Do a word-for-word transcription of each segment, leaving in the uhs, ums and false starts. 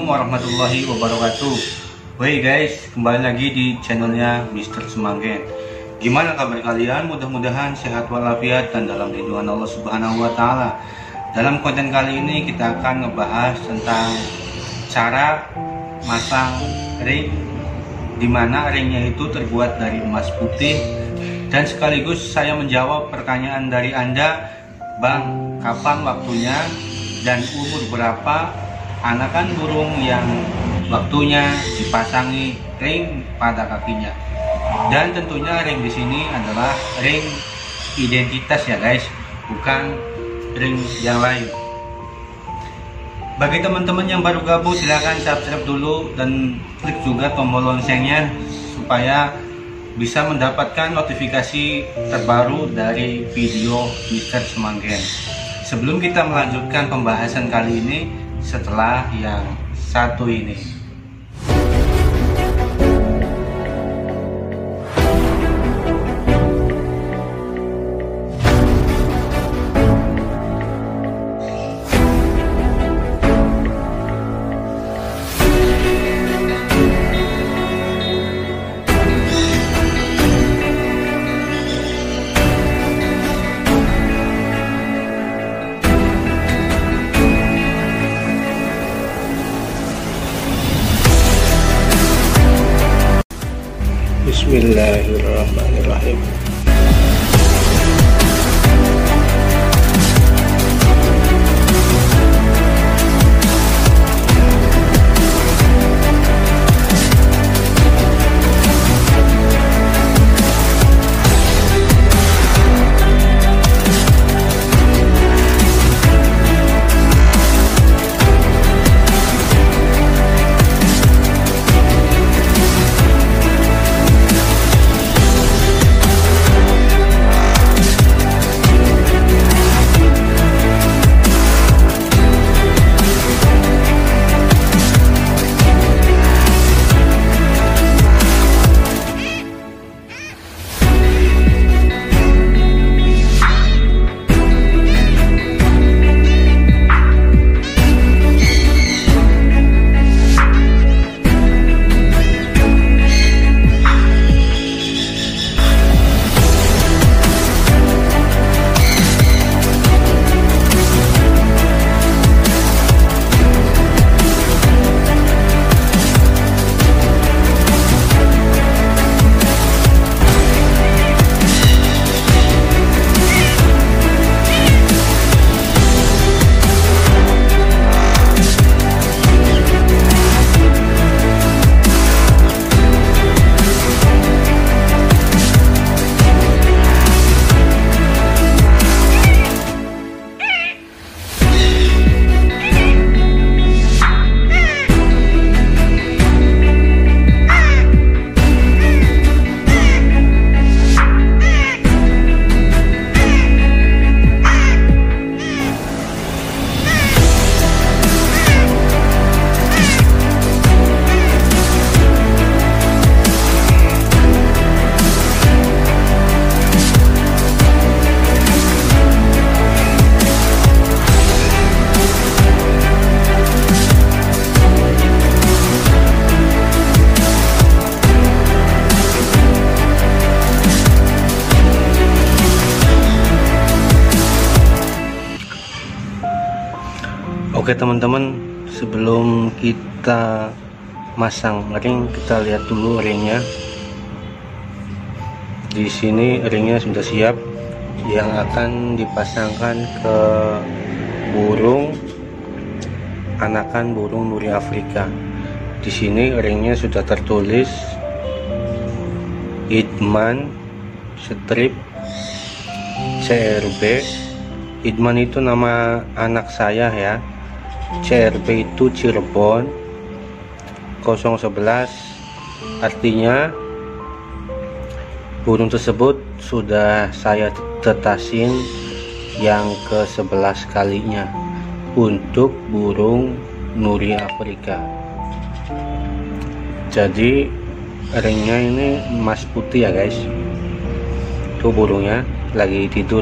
Assalamualaikum warahmatullahi wabarakatuh. Wey guys, kembali lagi di channelnya Mister Semanggen. Gimana kabar kalian? Mudah-mudahan sehat walafiat dan dalam lindungan Allah Subhanahu wa Ta'ala. Dalam konten kali ini kita akan ngebahas tentang cara masang ring, dimana ringnya itu terbuat dari emas putih, dan sekaligus saya menjawab pertanyaan dari Anda, Bang, kapan waktunya dan umur berapa anakan burung yang waktunya dipasangi ring pada kakinya. Dan tentunya ring di sini adalah ring identitas ya guys, bukan ring yang lain. Bagi teman-teman yang baru gabung, silahkan subscribe dulu dan klik juga tombol loncengnya supaya bisa mendapatkan notifikasi terbaru dari video Mister Semanggen. Sebelum kita melanjutkan pembahasan kali ini, setelah yang satu ini. Bismillahirrahmanirrahim. Oke teman-teman, sebelum kita masang ring, kita lihat dulu ringnya. Di sini ringnya sudah siap, yang akan dipasangkan ke burung anakan burung nuri Afrika. Di sini ringnya sudah tertulis Idman strip C R B. Idman itu nama anak saya ya. C R B itu Cirebon nol sebelas, artinya burung tersebut sudah saya tetasin yang ke sebelas kalinya untuk burung nuri Afrika. Jadi ringnya ini emas putih ya guys. Tuh burungnya lagi tidur.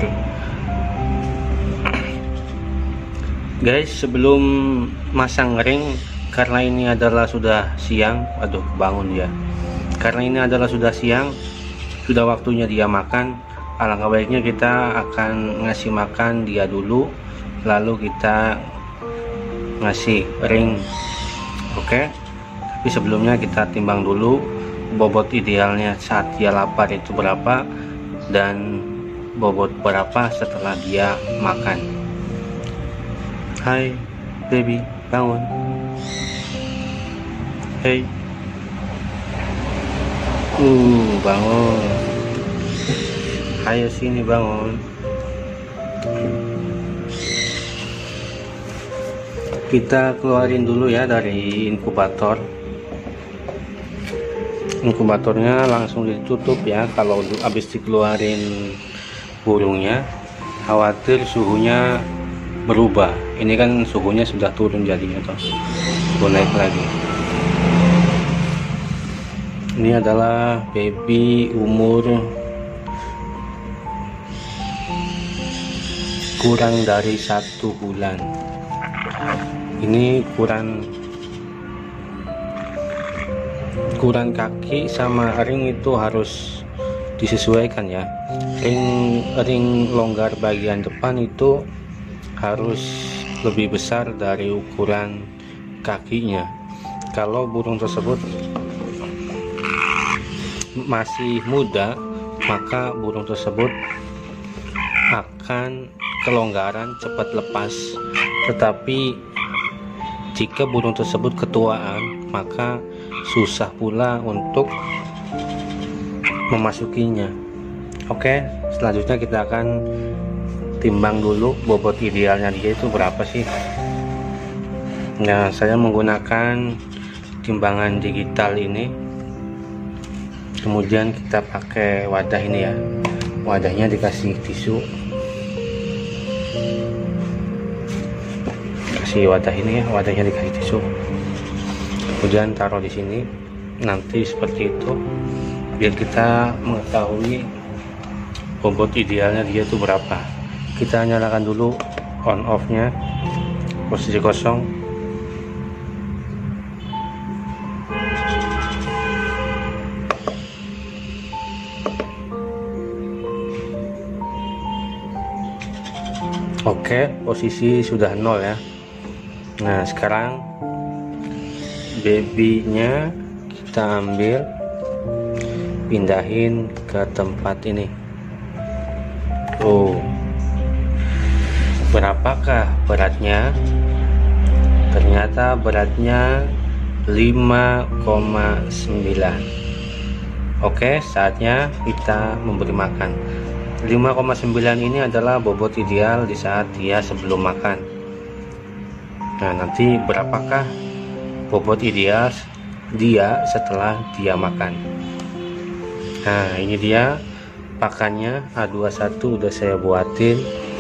Guys, sebelum masang ring karena ini adalah sudah siang, aduh bangun ya. Karena ini adalah sudah siang, sudah waktunya dia makan. Alangkah baiknya kita akan ngasih makan dia dulu, lalu kita ngasih ring. Oke, tapi sebelumnya kita timbang dulu bobot idealnya saat dia lapar itu berapa, dan bobot berapa setelah dia makan. Hai baby, bangun. Hey, uh bangun. Ayo sini bangun. Kita keluarin dulu ya dari inkubator. Inkubatornya langsung ditutup ya. Kalau habis dikeluarin burungnya, khawatir suhunya berubah. Ini kan suhunya sudah turun jadinya toh, naik lagi. Ini adalah baby umur kurang dari satu bulan. Ini kurang kurang kaki sama ring itu harus disesuaikan ya. Ring ring longgar bagian depan itu harus lebih besar dari ukuran kakinya. Kalau burung tersebut masih muda, maka burung tersebut akan kelonggaran cepat lepas. Tetapi jika burung tersebut ketuaan, maka susah pula untuk memasukinya. Oke, selanjutnya kita akan timbang dulu bobot idealnya dia itu berapa sih. Nah, saya menggunakan timbangan digital ini. Kemudian kita pakai wadah ini ya, wadahnya dikasih tisu, kasih wadah ini ya, wadahnya dikasih tisu, kemudian taruh di sini. Nanti seperti itu biar kita mengetahui bobot idealnya dia itu berapa. Kita nyalakan dulu on off nya, posisi kosong. Oke, posisi sudah nol ya. Nah, sekarang babynya kita ambil, pindahin ke tempat ini. Oh, berapakah beratnya? Ternyata beratnya lima koma sembilan. Oke, saatnya kita memberi makan. lima koma sembilan ini adalah bobot ideal di saat dia sebelum makan. Nah, nanti berapakah bobot ideal dia setelah dia makan? Nah, ini dia pakannya A dua puluh satu udah saya buatin.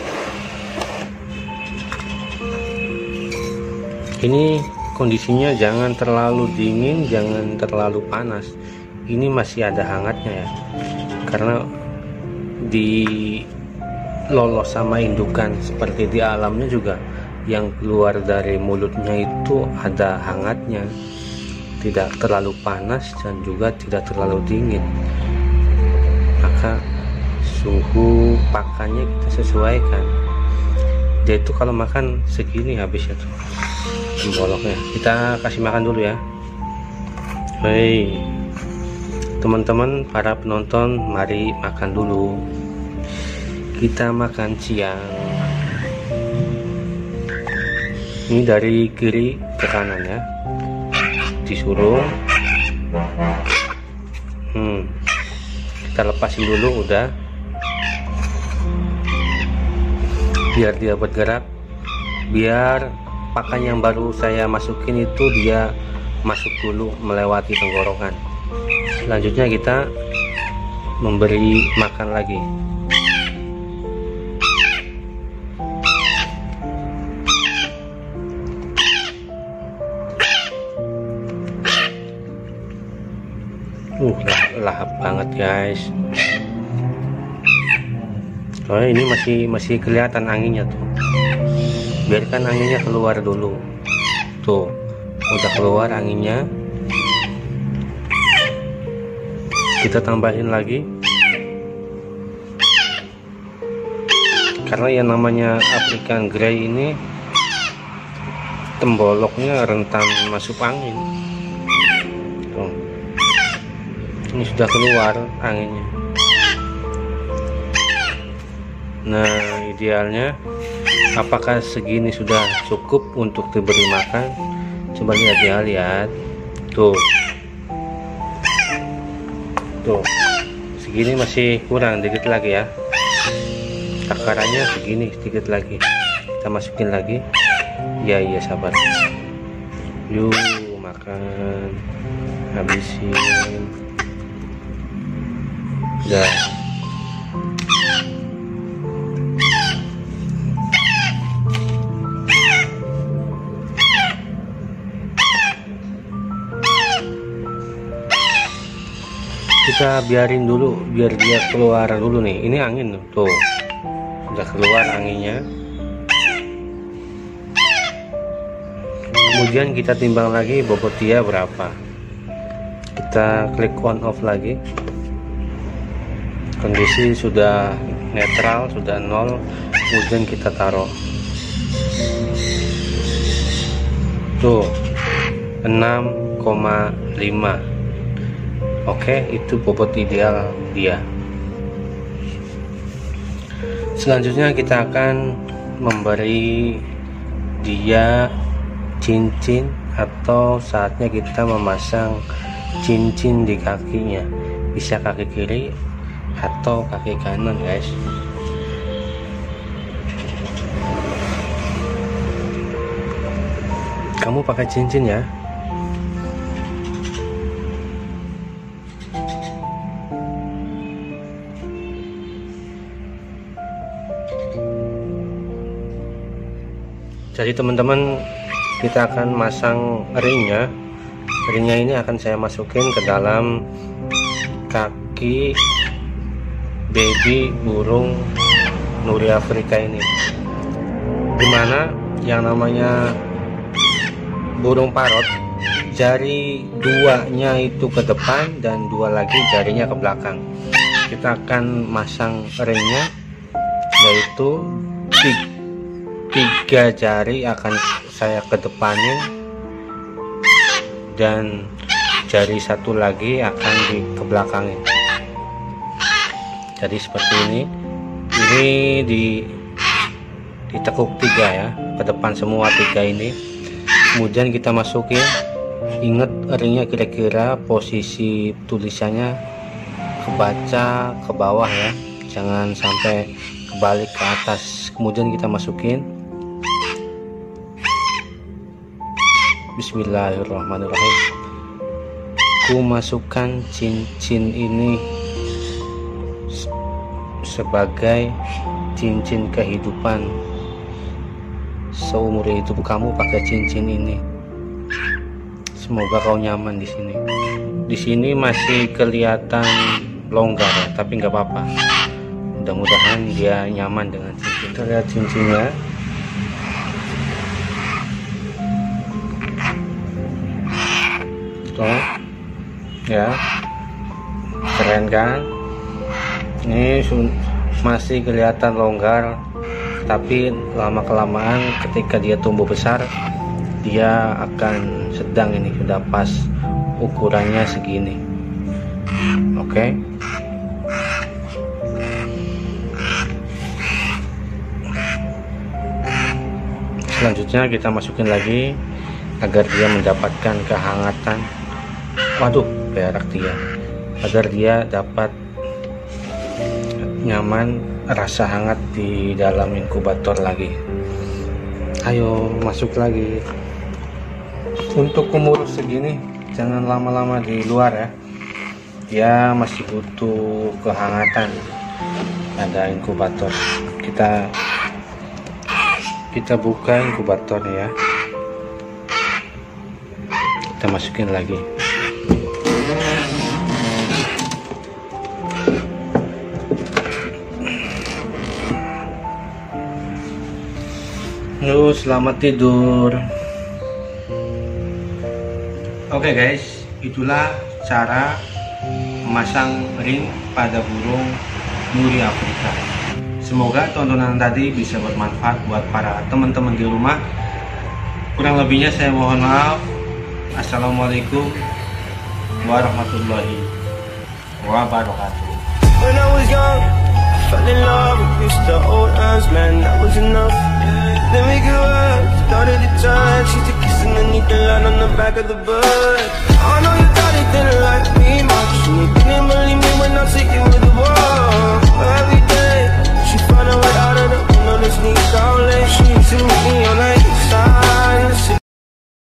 Ini kondisinya jangan terlalu dingin, jangan terlalu panas. Ini masih ada hangatnya ya, karena di lolos sama indukan seperti di alamnya juga, yang keluar dari mulutnya itu ada hangatnya, tidak terlalu panas dan juga tidak terlalu dingin. Maka suhu pakannya kita sesuaikan. Dia itu kalau makan segini habisnya tuh boloknya. Kita kasih makan dulu ya. Hei teman-teman para penonton, mari makan dulu. Kita makan siang. Ini dari kiri ke kanan ya, disuruh. hmm. Kita lepasin dulu udah, biar dia bergerak, biar pakan yang baru saya masukin itu dia masuk dulu melewati tenggorokan. Selanjutnya kita memberi makan lagi. Uh, lahap banget guys. Oh, ini masih masih kelihatan anginnya tuh. Biarkan anginnya keluar dulu. Tuh, udah keluar anginnya. Kita tambahin lagi, karena yang namanya African Grey ini temboloknya rentan masuk angin. Tuh. Ini sudah keluar anginnya. Nah, idealnya apakah segini sudah cukup untuk diberi makan? Coba lihat ya, lihat tuh tuh segini masih kurang, dikit lagi ya, takarannya segini, sedikit lagi kita masukin lagi. Ya iya sabar, yuk makan, habisin udah. Kita biarin dulu biar dia keluar dulu nih. Ini angin tuh, udah keluar anginnya. Kemudian kita timbang lagi bobot dia berapa. Kita klik on off lagi. Kondisi sudah netral, sudah nol. Kemudian kita taruh tuh enam koma lima. Oke, itu bobot ideal dia. Selanjutnya kita akan memberi dia cincin, atau saatnya kita memasang cincin di kakinya. Bisa kaki kiri atau kaki kanan, guys. Kamu pakai cincin ya. Jadi teman-teman, kita akan masang ringnya. Ringnya ini akan saya masukin ke dalam kaki baby burung Nuri Afrika ini, dimana yang namanya burung parot, jari duanya itu ke depan dan dua lagi jarinya ke belakang. Kita akan masang ringnya, yaitu tiga tiga jari akan saya kedepanin dan jari satu lagi akan di kebelakangin. Jadi seperti ini. Ini di ditekuk tiga ya, ke depan semua tiga ini. Kemudian kita masukin. Ingat ringnya kira-kira posisi tulisannya kebaca ke bawah ya, jangan sampai kebalik ke atas. Kemudian kita masukin. Bismillahirrahmanirrahim. Ku masukkan cincin ini sebagai cincin kehidupan. Seumur hidup kamu pakai cincin ini. Semoga kau nyaman di sini. Di sini masih kelihatan longgar ya, tapi nggak apa-apa. Mudah-mudahan dia nyaman dengan cincin. Kita lihat cincinnya. Tuh, ya, keren kan? Ini masih kelihatan longgar, tapi lama kelamaan ketika dia tumbuh besar, dia akan sedang. Ini sudah pas ukurannya segini. Oke. Selanjutnya kita masukin lagi agar dia mendapatkan kehangatan. Waduh, berak dia. Agar dia dapat nyaman, rasa hangat di dalam inkubator lagi. Ayo masuk lagi. Untuk umur segini jangan lama-lama di luar ya. Dia masih butuh kehangatan. Ada inkubator. Kita kita buka inkubator ya. Kita masukin lagi. Yuk, selamat tidur. Oke guys, itulah cara memasang ring pada burung nuri Afrika. Semoga tontonan tadi bisa bermanfaat buat para teman-teman di rumah. Kurang lebihnya saya mohon maaf. Assalamualaikum warahmatullahi wabarakatuh. When I was young, I fell in love with Mister Old Hands, man, that was enough. Then we grew up, started to touch, used to kiss underneath the line on the back of the bus. I know you thought it didn't like me much, and you didn't believe me when I said you were the one. But every day, she found a way out of the window to sneak out late. She used to meet me on the east side.